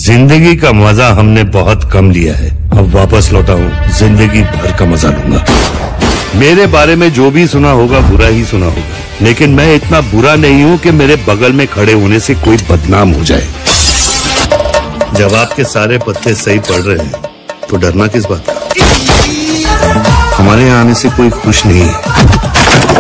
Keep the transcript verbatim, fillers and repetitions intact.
जिंदगी का मजा हमने बहुत कम लिया है, अब वापस लौटा हूँ, जिंदगी भर का मजा लूंगा। मेरे बारे में जो भी सुना होगा बुरा ही सुना होगा, लेकिन मैं इतना बुरा नहीं हूँ कि मेरे बगल में खड़े होने से कोई बदनाम हो जाए। जब आपके सारे पत्ते सही पड़ रहे हैं तो डरना किस बात का? हमारे यहाँ आने से कोई खुश नहीं है।